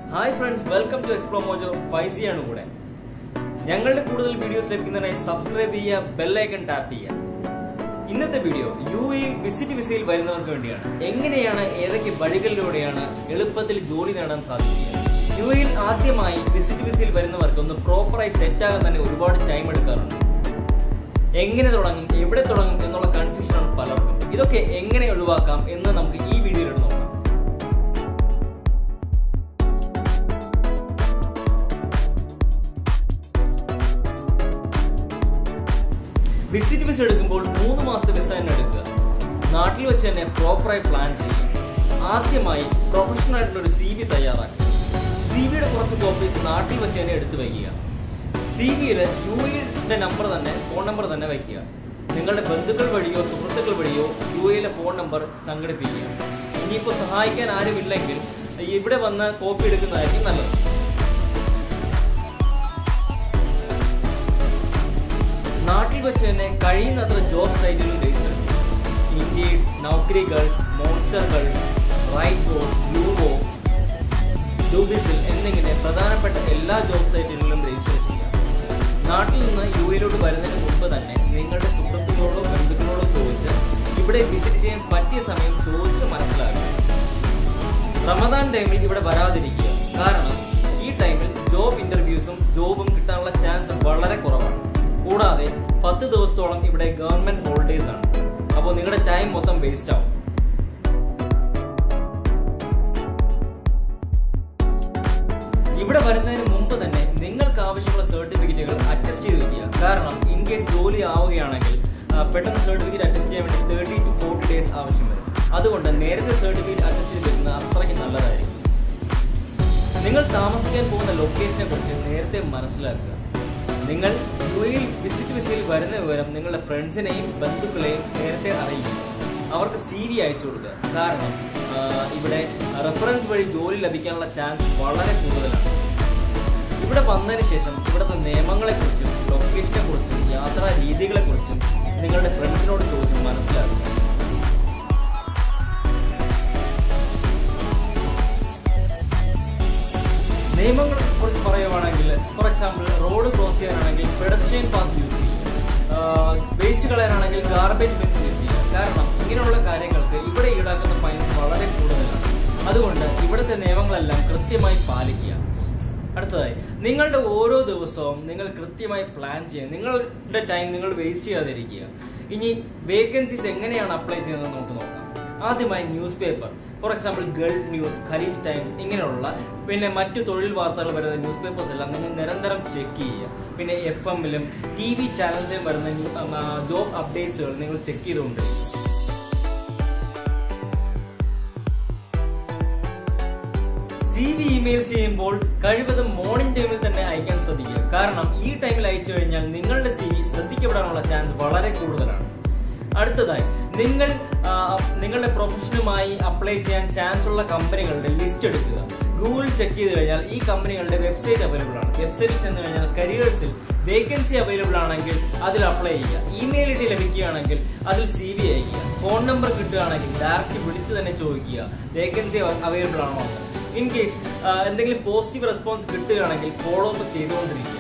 Hi friends, welcome to Explore Mojo 5G ആണ് കൂടെ. ഞങ്ങളുടെ കൂടുതൽ വീഡിയോസ് ലഭിക്കുന്നതിനായി സബ്സ്ക്രൈബ് ചെയ്യുക, ബെൽ ഐക്കൺ ടാപ്പ് ചെയ്യുക. ഇന്നത്തെ വീഡിയോ UAE വിസിറ്റ് വിസയിൽ വരുന്നവർക്ക് വേണ്ടിയാണ്. എങ്ങനെയാണ് ഏതൊക്കെ വഴികളിലൂടെയാണ് എളുപ്പത്തിൽ ജോലി നേടാൻ സാധിക്കുക? UAE ആദ്യമായി വിസിറ്റ് വിസയിൽ വരുന്നവർക്ക് ഒന്ന് പ്രോപ്പറായി സെറ്റ് ആകാൻ തന്നെ ഒരുപാട് ടൈം എടുക്കാറുണ്ട്. എങ്ങനെ തുടങ്ങും, എവിടെ തുടങ്ങും എന്നുള്ള കൺഫ്യൂഷനാണ് പലർക്കും. ഇതൊക്കെ എങ്ങനെ ഒഴിവാക്കാം എന്ന് നമുക്ക് ഈ വീഡിയോയിലൂടെ നോക്കാം. വിസിറ്റ് വിസ എടുക്കുമ്പോൾ 3 മാസത്തെ വിസ തന്നെ എടുക്കുക. നാട്ടിൽ വെച്ച് തന്നെ പ്രോപ്പറായി പ്ലാൻ ചെയ്യുക. ആദ്യമായി പ്രൊഫഷണൽ ആയിട്ടുള്ള ഒരു CV തയ്യാറാക്കുക. CVയുടെ കുറച്ച് കോപ്പീസ് നാട്ടിൽ വെച്ച് തന്നെ എടുത്തു വയ്ക്കുക. CVയിൽ UAE നമ്പർ തന്നെ, ഫോൺ നമ്പർ തന്നെ വയ്ക്കുക. നിങ്ങളുടെ ബന്ധുക്കൾ വഴിയോ സുഹൃത്തുക്കൾ വഴിയോ UAE ഫോൺ നമ്പർ സംഘടിപ്പിക്കുക. ഇനിയിപ്പോൾ സഹായിക്കാൻ ആരുമില്ലെങ്കിൽ ഇവിടെ വന്ന് കോപ്പി എടുക്കുന്നതായിരിക്കും നല്ലത്. നാട്ടിൽ വെച്ച് തന്നെ കഴിയുന്നത്ര ജോബ് സൈറ്റുകളിൽ രജിസ്റ്റർ ചെയ്യും. Indeed, Naukri Gulf, Monster Gulf, right boss, Bloovo, Dubizzle എന്നിങ്ങനെ പ്രധാനപ്പെട്ട എല്ലാ ജോബ് സൈറ്റുകളിലും രജിസ്റ്റർ ചെയ്യുക. നാട്ടിൽ നിന്ന് UAE വരുന്നതിന് മുമ്പ് തന്നെ നിങ്ങളുടെ സുഹൃത്തുക്കളോടോ ബന്ധുക്കളോടോ ചോദിച്ച് ഇവിടെ വിസിറ്റ് ചെയ്യാൻ പറ്റിയ സമയം ചോദിച്ച് മനസ്സിലാക്കുക. റമദാൻ ടൈമിൽ ഇവിടെ വരാതിരിക്കുക. കാരണം ഈ ടൈമിൽ ജോബ് ഇന്റർവ്യൂസും ജോബും കിട്ടാനുള്ള ചാൻസ് വളരെ കുറവാണ്. കൂടാതെ 10 ദിവസത്തോളം ഇവിടെ ഗവൺമെന്റ് ഹോളിഡേസ് ആണ്. അപ്പോൾ നിങ്ങളുടെ ടൈം മൊത്തം വേസ്റ്റ് ആവും. ഇവിടെ വരുന്നതിന് മുമ്പ് തന്നെ നിങ്ങൾക്ക് ആവശ്യമുള്ള സർട്ടിഫിക്കറ്റുകൾ അറ്റസ്റ്റ് ചെയ്ത് വയ്ക്കുക. കാരണം ഇൻ കേസ് ജോലി ആവുകയാണെങ്കിൽ പെട്ടെന്ന് സർട്ടിഫിക്കറ്റ് അറ്റസ്റ്റ് ചെയ്യാൻ വേണ്ടി 30 to 40 ഡേയ്സ് ആവശ്യം വരും. അതുകൊണ്ട് നേരത്തെ സർട്ടിഫിക്കറ്റ് അറ്റസ്റ്റ് ചെയ്ത് വെക്കുന്നത് അത്രയ്ക്ക് നല്ലതായിരിക്കും. നിങ്ങൾ താമസിക്കാൻ പോകുന്ന ലൊക്കേഷനെ കുറിച്ച് നേരത്തെ മനസ്സിലാക്കുക. നിങ്ങൾ UAE വിസിറ്റ് വിസയിൽ വരുന്ന വിവരം നിങ്ങളുടെ ഫ്രണ്ട്സിനെയും ബന്ധുക്കളെയും നേരത്തെ അറിയിക്കുക. അവർക്ക് CV അയച്ചു കൊടുക്കുക. കാരണം ഇവിടെ റെഫറൻസ് വഴി ജോലി ലഭിക്കാനുള്ള ചാൻസ് വളരെ കൂടുതലാണ്. ഇവിടെ വന്നതിന് ശേഷം ഇവിടുത്തെ നിയമങ്ങളെക്കുറിച്ചും ലൊക്കേഷനെ കുറിച്ചും യാത്രാ രീതികളെക്കുറിച്ചും നിങ്ങളുടെ ഫ്രണ്ട്സിനോട് ചോദിച്ച് മനസ്സിലാക്കുക. നിയമങ്ങളെ കുറിച്ച് പറയുവാണെങ്കിൽ, ഫോർ എക്സാമ്പിൾ റോഡ് ക്രോസ് ചെയ്യാനാണെങ്കിൽ പെഡസ്ട്രിയൻ പാത്ത് യൂസ് ചെയ്യുക, വേസ്റ്റ് കളയാനാണെങ്കിൽ ഗാർബേജ് ബിൻസ് യൂസ് ചെയ്യുക. കാരണം ഇങ്ങനെയുള്ള കാര്യങ്ങൾക്ക് ഇവിടെ ഈടാക്കുന്ന ഫൈൻസ് വളരെ കൂടുതലാണ്. അതുകൊണ്ട് ഇവിടുത്തെ നിയമങ്ങളെല്ലാം കൃത്യമായി പാലിക്കുക. അടുത്തതായി, നിങ്ങളുടെ ഓരോ ദിവസവും നിങ്ങൾ കൃത്യമായി പ്ലാൻ ചെയ്യുക. നിങ്ങളുടെ ടൈം നിങ്ങൾ വേസ്റ്റ് ചെയ്യാതിരിക്കുക. ഇനി വേക്കൻസീസ് എങ്ങനെയാണ് അപ്ലൈ ചെയ്യുന്നത് നമുക്ക് നോക്കാം. ആദ്യമായി newspaper, for example Gulf News, Khaleej Times ഇങ്ങനെയുള്ള പിന്നെ മറ്റു തൊഴിൽ വാർത്തകൾ വരുന്ന ന്യൂസ് പേപ്പേഴ്സ് എല്ലാം നിങ്ങൾ നിരന്തരം ചെക്ക് ചെയ്യുക. പിന്നെ FM-ലും TV ചാനൽസിലും വരുന്ന ജോബ് അപ്ഡേറ്റ്സുകൾ നിങ്ങൾ ചെക്ക് ചെയ്തുകൊണ്ടിരിക്കുക. CV ഇമെയിൽ ചെയ്യുമ്പോൾ കഴിവതും മോർണിംഗ് ടൈമിൽ തന്നെ അയക്കാൻ ശ്രദ്ധിക്കുക. കാരണം ഈ ടൈമിൽ അയച്ചു കഴിഞ്ഞാൽ നിങ്ങളുടെ CV ശ്രദ്ധിക്കപ്പെടാനുള്ള ചാൻസ് വളരെ കൂടുതലാണ്. അടുത്തതായി, നിങ്ങൾ നിങ്ങളുടെ പ്രൊഫഷനുമായി അപ്ലൈ ചെയ്യാൻ ചാൻസ് ഉള്ള കമ്പനികളുടെ ലിസ്റ്റ് എടുക്കുക. ഗൂഗിൾ ചെക്ക് ചെയ്ത് കഴിഞ്ഞാൽ ഈ കമ്പനികളുടെ വെബ്സൈറ്റ് അവൈലബിൾ ആണ്. വെബ്സൈറ്റിൽ ചെന്ന് കഴിഞ്ഞാൽ കരിയേഴ്സിൽ വേക്കൻസി അവൈലബിൾ ആണെങ്കിൽ അതിൽ അപ്ലൈ ചെയ്യുക. ഇമെയിൽ ID ലഭിക്കുകയാണെങ്കിൽ അതിൽ CV അയക്കുക. ഫോൺ നമ്പർ കിട്ടുകയാണെങ്കിൽ ഡയറക്റ്റ് വിളിച്ച് തന്നെ ചോദിക്കുക വേക്കൻസി അവൈലബിൾ ആണോ എന്ന്. ഇൻ കേസ് എന്തെങ്കിലും പോസിറ്റീവ് റെസ്പോൺസ് കിട്ടുകയാണെങ്കിൽ ഫോളോ അപ്പ് ചെയ്തുകൊണ്ടിരിക്കുക.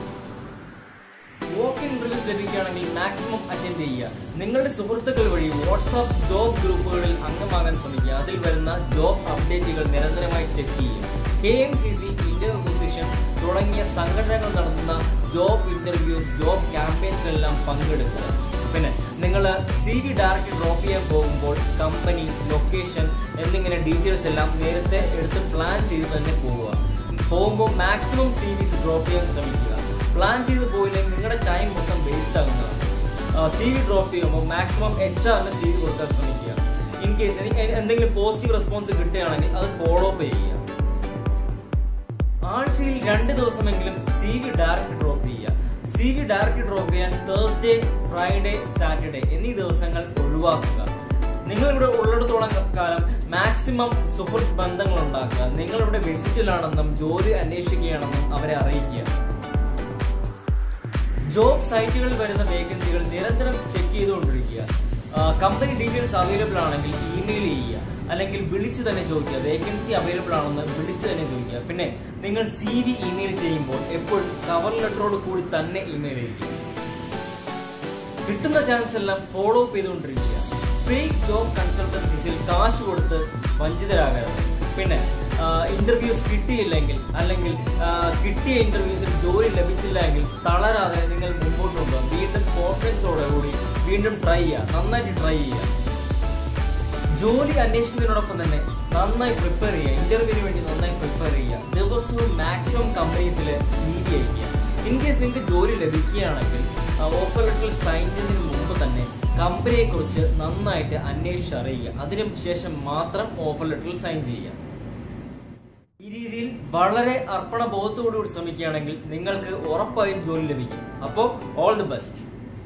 വോക്ക് ഇൻ ഇന്റർവ്യൂസ് ലഭിക്കുകയാണെങ്കിൽ മാക്സിമം അറ്റൻഡ് ചെയ്യുക. നിങ്ങളുടെ സുഹൃത്തുക്കൾ വഴി വാട്സ്ആപ്പ് ജോബ് ഗ്രൂപ്പുകളിൽ അംഗമാകാൻ ശ്രമിക്കുക. അതിൽ വരുന്ന ജോബ് അപ്ഡേറ്റുകൾ നിരന്തരമായി ചെക്ക് ചെയ്യുക. KMCC, ഇന്ത്യൻ അസോസിയേഷൻ തുടങ്ങിയ സംഘടനകൾ നടത്തുന്ന ജോബ് ഇന്റർവ്യൂസ്, ജോബ് ക്യാമ്പയിൻസിലെല്ലാം പങ്കെടുക്കുക. പിന്നെ നിങ്ങൾ CV ഡയറക്റ്റ് ഡ്രോപ്പ് ചെയ്യാൻ പോകുമ്പോൾ കമ്പനി, ലൊക്കേഷൻ എന്നിങ്ങനെ ഡീറ്റെയിൽസ് എല്ലാം നേരത്തെ എടുത്ത് പ്ലാൻ ചെയ്ത് തന്നെ പോകുമ്പോൾ മാക്സിമം CVs ഡ്രോപ്പ് ചെയ്യാൻ ശ്രമിക്കുക. പ്ലാൻ ചെയ്ത് പോയില്ലെങ്കിൽ നിങ്ങളുടെ ടൈം മൊത്തം വേസ്റ്റ് ആകുന്നതാണ്. CV ഡ്രോപ്പ് ചെയ്യുമ്പോൾ മാക്സിമം HR-ന് CV കൊടുക്കാൻ ശ്രമിക്കുക. ഇൻ കേസ് എന്തെങ്കിലും പോസിറ്റീവ് റെസ്പോൺസ് കിട്ടുകയാണെങ്കിൽ അത് ഫോളോ അപ്പ് ചെയ്യുക. ആഴ്ചയിൽ 2 ദിവസമെങ്കിലും CV ഡയറക്റ്റ് ഡ്രോപ്പ് ചെയ്യുക. CV ഡയറക്റ്റ് ഡ്രോപ്പ് ചെയ്യാൻ Thursday, Friday, Saturday എന്നീ ദിവസങ്ങൾ ഒഴിവാക്കുക. നിങ്ങളിവിടെ ഉള്ളിടത്തോളം കാലം മാക്സിമം സുഹൃത്ത് ബന്ധങ്ങൾ ഉണ്ടാക്കുക. നിങ്ങളിവിടെ വിസിറ്റിലാണെന്നും ജോലി അന്വേഷിക്കുകയാണെന്നും അവരെ അറിയിക്കുക. ജോബ് സൈറ്റുകളിൽ വരുന്ന വേക്കൻസികൾ നിരന്തരം ചെക്ക് ചെയ്തുകൊണ്ടിരിക്കുക. കമ്പനി ഡീറ്റെയിൽസ് അവൈലബിൾ ആണെങ്കിൽ ഇമെയിൽ ചെയ്യുക. അല്ലെങ്കിൽ വിളിച്ചു തന്നെ ചോദിക്കുക. വേക്കൻസി അവൈലബിൾ ആണെന്ന് വിളിച്ചു തന്നെ ചോദിക്കുക. പിന്നെ പിന്നെ നിങ്ങൾ CV ഇമെയിൽ ചെയ്യുമ്പോൾ എപ്പോഴും കവർ ലെറ്ററോട് കൂടി തന്നെ ഇമെയിൽ ചെയ്യുക. കിട്ടുന്ന ചാൻസ് എല്ലാം ഫോളോ അപ്പ് ചെയ്തുകൊണ്ടിരിക്കുക. ഫേക്ക് ജോബ് കൺസൾട്ടൻസീസിൽ കാശ് കൊടുത്ത് വഞ്ചിതരാകരുത്. പിന്നെ ഇന്റർവ്യൂസ് കിട്ടിയില്ലെങ്കിൽ അല്ലെങ്കിൽ കിട്ടിയ ഇന്റർവ്യൂസിൽ ജോലി ലഭിച്ചില്ല എങ്കിൽ തളരാതെ നിങ്ങൾ മുമ്പോട്ട് കൊണ്ടുപോകാം. വീണ്ടും കോൺഫിഡൻസോടെ കൂടി വീണ്ടും ട്രൈ ചെയ്യുക, നന്നായിട്ട് ട്രൈ ചെയ്യുക. ജോലി അന്വേഷിക്കുന്നതിനോടൊപ്പം തന്നെ നന്നായി പ്രിപ്പയർ ചെയ്യുക, ഇന്റർവ്യൂവിന് വേണ്ടി നന്നായി പ്രിപ്പയർ ചെയ്യുക. ദിവസവും മാക്സിമം കമ്പനീസിൽ CV അയക്കുക. ഇൻ കേസ് നിങ്ങൾക്ക് ജോലി ലഭിക്കുകയാണെങ്കിൽ ഓഫർ ലെറ്റർ സൈൻ ചെയ്യുന്നതിന് മുമ്പ് തന്നെ കമ്പനിയെ കുറിച്ച് നന്നായിട്ട് അന്വേഷിച്ചറിയുക. അതിനുശേഷം മാത്രം ഓഫർ ലെറ്ററിൽ സൈൻ ചെയ്യുക. ഈ രീതിയിൽ വളരെ അർപ്പണബോധത്തോടുകൂടി ശ്രമിക്കുകയാണെങ്കിൽ നിങ്ങൾക്ക് ഉറപ്പായും ജോലി ലഭിക്കും. അപ്പോൾ ഓൾ ദി ബെസ്റ്റ്.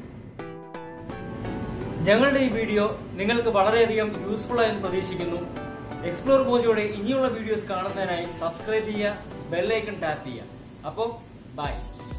ഞങ്ങളുടെ ഈ വീഡിയോ നിങ്ങൾക്ക് വളരെയധികം യൂസ്ഫുൾ ആയെന്ന് പ്രതീക്ഷിക്കുന്നു. എക്സ്പ്ലോർ മോജോയുടെ ഇനിയുള്ള വീഡിയോസ് കാണുന്നതിനായി സബ്സ്ക്രൈബ് ചെയ്യുക, ബെൽ ഐക്കൺ ടാപ്പ് ചെയ്യുക. അപ്പോൾ ബൈ.